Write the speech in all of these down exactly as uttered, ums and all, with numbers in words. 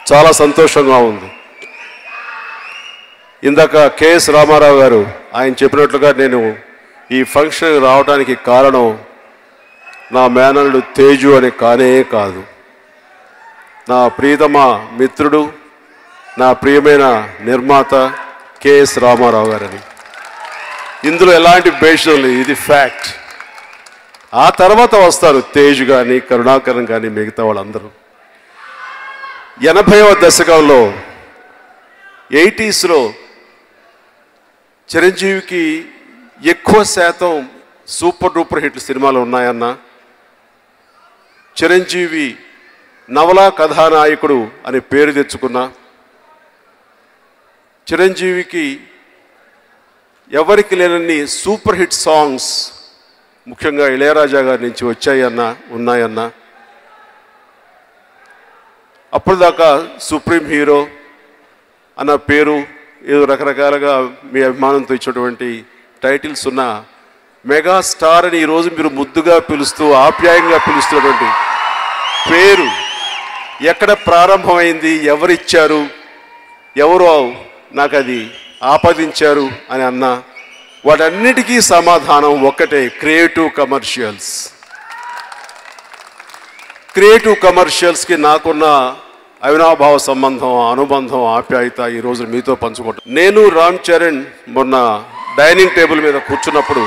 చాలా సంతోషంగా ఉంది. ఇందాక కెఎస్ రామారావు గారు ఆయన చెప్పినట్లుగా నేను ఈ ఫంక్షన్ రావడానికి కారణం నా మేనల్లుడు తేజు అని కానే కాదు. నా ప్రియతమ మిత్రుడు, నా ప్రియమైన నిర్మాత కెఎస్ రామారావు గారని. ఇందులో ఎలాంటి భేషం లేదు, ఇది ఫ్యాక్ట్. ఆ తర్వాత వస్తారు తేజ్ కానీ కరుణాకరన్ కానీ మిగతా వాళ్ళందరూ. ఎనభైవ దశకంలో ఎయిటీస్లో చిరంజీవికి ఎక్కువ శాతం సూపర్ డూపర్ హిట్ సినిమాలు ఉన్నాయన్న, చిరంజీవి నవలా కథానాయకుడు అని పేరు తెచ్చుకున్న, చిరంజీవికి ఎవరికి లేనన్ని సూపర్ హిట్ సాంగ్స్ ముఖ్యంగా ఇళయరాజా గారి నుంచి వచ్చాయన్నా ఉన్నాయన్నా, అప్పటిదాకా సుప్రీం హీరో అన్న పేరు ఏదో రకరకాలుగా మీ అభిమానంతో ఇచ్చినటువంటి టైటిల్స్ ఉన్న మెగా స్టార్ అని ఈరోజు మీరు ముద్దుగా పిలుస్తూ ఆప్యాయంగా పిలుస్తున్నటువంటి పేరు ఎక్కడ ప్రారంభమైంది, ఎవరిచ్చారు, ఎవరు నాకు అది ఆపాదించారు అని అన్నా వాటన్నిటికీ సమాధానం ఒక్కటే, క్రియేటివ్ కమర్షియల్స్. క్రియేటివ్ కమర్షియల్స్కి నాకున్న అవినాభావ సంబంధం, అనుబంధం, ఆప్యాయత ఈరోజు మీతో పంచుకుంటాను. నేను రామ్ చరణ్ మొన్న డైనింగ్ టేబుల్ మీద కూర్చున్నప్పుడు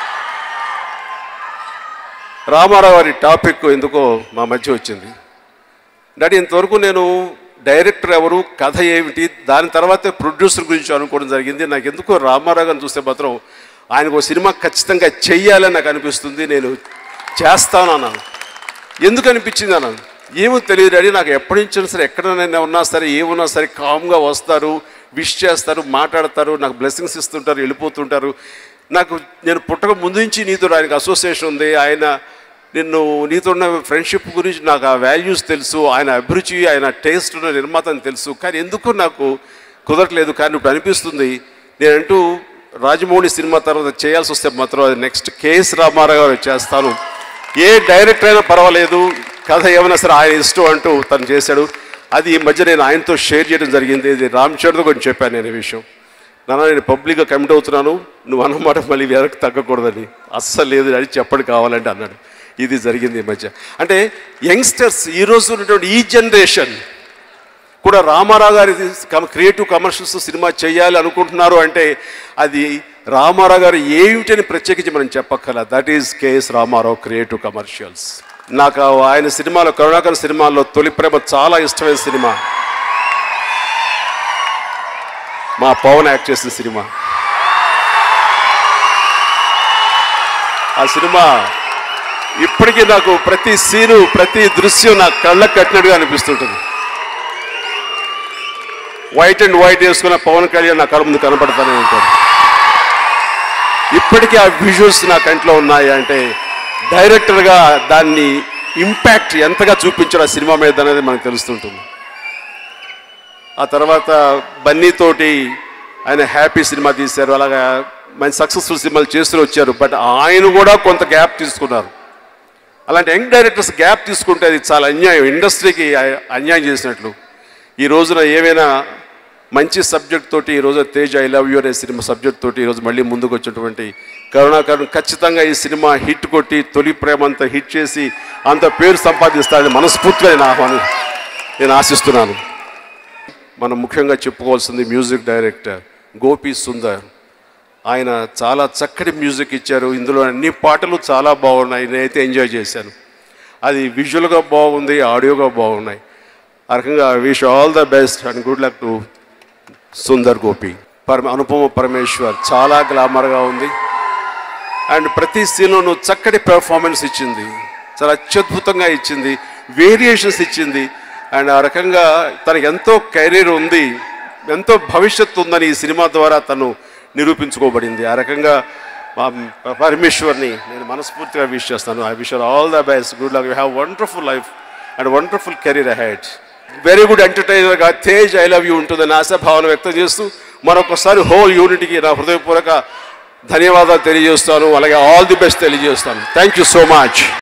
రామారావు గారి టాపిక్ ఎందుకో మా మధ్య వచ్చింది. డాడీ ఇంతవరకు నేను డైరెక్టర్ ఎవరు, కథ ఏమిటి, దాని తర్వాతే ప్రొడ్యూసర్ గురించి అనుకోవడం జరిగింది. నాకు ఎందుకో రామారావు గారిని చూస్తే మాత్రం ఆయనకు సినిమా ఖచ్చితంగా చెయ్యాలని నాకు అనిపిస్తుంది, నేను చేస్తాను అన్నాను. ఎందుకు అనిపించింది అన్నాను, ఏమో తెలియదు డాడీ, నాకు ఎప్పటి నుంచి సరే ఎక్కడైనా ఉన్నా సరే ఏమున్నా సరే కామ్గా వస్తారు, విష్ చేస్తారు, మాట్లాడతారు, నాకు బ్లెస్సింగ్స్ ఇస్తుంటారు, వెళ్ళిపోతుంటారు. నాకు నేను పుట్టక ముందు నుంచి నీతో ఆయనకు అసోసియేషన్ ఉంది, ఆయన నిన్ను నీతో ఉన్న ఫ్రెండ్షిప్ గురించి నాకు ఆ వాల్యూస్ తెలుసు, ఆయన అభిరుచి ఆయన టేస్ట్ ఉన్న నిర్మాత అని తెలుసు. కానీ ఎందుకు నాకు కుదరట్లేదు. కానీ ఇప్పుడు అనిపిస్తుంది నేనంటూ రాజమౌళి సినిమా తర్వాత చేయాల్సి వస్తే మాత్రం అది నెక్స్ట్ కెఎస్ రామారావు గారు చేస్తాను, ఏ డైరెక్టర్ అయినా పర్వాలేదు, కథ ఏమైనా సరే ఆయన ఇష్టం అంటూ తను చేశాడు. అది ఈ మధ్య నేను ఆయనతో షేర్ చేయడం జరిగింది. ఇది రామ్ చరణ్తో కొంచెం చెప్పాను నేను ఈ విషయం. నాన్న నేను పబ్లిక్గా కమిట్ అవుతున్నాను, నువ్వు అన్నమాట మళ్ళీ వెనక్కి తగ్గకూడదని. అస్సలు లేదు అని చెప్పడు కావాలంటే అన్నాడు. ఇది జరిగింది ఈ మధ్య. అంటే యంగ్స్టర్స్ ఈరోజు ఉన్నటువంటి ఈ జనరేషన్ కూడా రామారావు గారి క్రియేటివ్ కమర్షియల్స్ సినిమా చేయాలి అనుకుంటున్నారు అంటే అది రామారావు గారు ఏమిటని ప్రత్యేకించి మనం చెప్పక్కల. That is K S Ramarao creative commercials. నాకు ఆయన సినిమాలో కరుణాకర్ సినిమాల్లో తొలి ప్రేమ చాలా ఇష్టమైన సినిమా, మా పవన్ యాక్ట్ చేసిన సినిమా. ఆ సినిమా ఇప్పటికీ నాకు ప్రతి సీను ప్రతి దృశ్యం నాకు కళ్ళకు కట్టినట్టుగా అనిపిస్తుంటుంది. వైట్ అండ్ వైట్ వేసుకున్న పవన్ కళ్యాణ్ నా కళ్ళ ముందు కనపడతానే ఉంటాడు. ఇప్పటికీ ఆ విజువల్స్ నా కంట్లో ఉన్నాయి. అంటే డైరెక్టర్గా దాన్ని ఇంపాక్ట్ ఎంతగా చూపించాడు ఆ సినిమా మీద అనేది మనకు తెలుస్తుంటుంది. ఆ తర్వాత బన్నీతోటి ఆయన హ్యాపీ సినిమా తీశారు, అలాగా మంచి సక్సెస్ఫుల్ సినిమాలు చేస్తూ వచ్చారు. బట్ ఆయన కూడా కొంత గ్యాప్ తీసుకున్నారు. అలాంటి యంగ్ డైరెక్టర్స్ గ్యాప్ తీసుకుంటే అది చాలా అన్యాయం, ఇండస్ట్రీకి అన్యాయం చేసినట్లు. ఈ రోజున ఏమైనా మంచి సబ్జెక్ట్ తోటి ఈరోజు తేజ్ ఐ లవ్ యూ అనే సినిమా సబ్జెక్ట్ తోటి ఈరోజు మళ్ళీ ముందుకు వచ్చినటువంటి కరుణాకరన్ ఖచ్చితంగా ఈ సినిమా హిట్ కొట్టి తొలి ప్రేమ అంతా హిట్ చేసి అంత పేరు సంపాదిస్తాడని మనస్ఫూర్తిగా నేను ఆహ్వానం నేను ఆశిస్తున్నాను. మనం ముఖ్యంగా చెప్పుకోవాల్సింది మ్యూజిక్ డైరెక్టర్ గోపి సుందర్. ఆయన చాలా చక్కటి మ్యూజిక్ ఇచ్చారు. ఇందులో అన్ని పాటలు చాలా బాగున్నాయి, నేనైతే ఎంజాయ్ చేశాను. అది విజువల్గా బాగుంది, ఆడియోగా బాగున్నాయి. ఆ రకంగా wish all the best and good luck to Sundar Gopi. పరమ అనుపమ పరమేశ్వర్ చాలా గ్లామర్గా ఉంది అండ్ ప్రతి సీన్లోనూ చక్కటి పెర్ఫార్మెన్స్ ఇచ్చింది, చాలా అత్యద్భుతంగా ఇచ్చింది, వేరియేషన్స్ ఇచ్చింది. అండ్ ఆ రకంగా తనకు ఎంతో కెరీర్ ఉంది, ఎంతో భవిష్యత్తు ఉందని ఈ సినిమా ద్వారా తను నిరూపించుకోబడింది. ఆ రకంగా పరమేశ్వర్ని నేను మనస్ఫూర్తిగా విష్ చేస్తాను. I wish all the best, good luck, you have wonderful life and wonderful career ahead. Very good ఎంటర్టైనర్గా తేజ్ ఐ లవ్ యూ ఉంటుందని ఆశాభావన వ్యక్తం చేస్తూ మరొకసారి హోల్ యూనిట్కి నా హృదయపూర్వక ధన్యవాదాలు తెలియజేస్తాను. అలాగే ఆల్ ది బెస్ట్ తెలియజేస్తాను. Thank you so much.